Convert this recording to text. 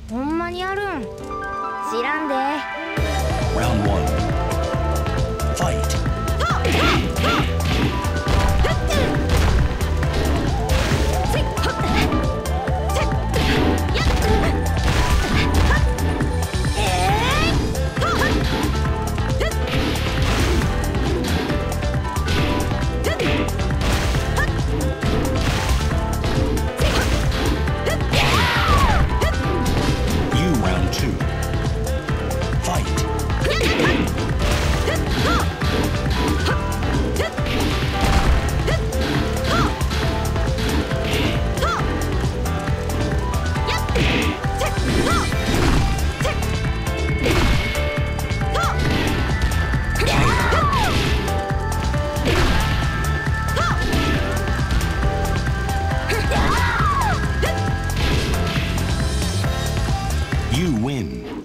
ほんまにあるん？知らんで。 Round one. Fight. You round two. Fight. You win.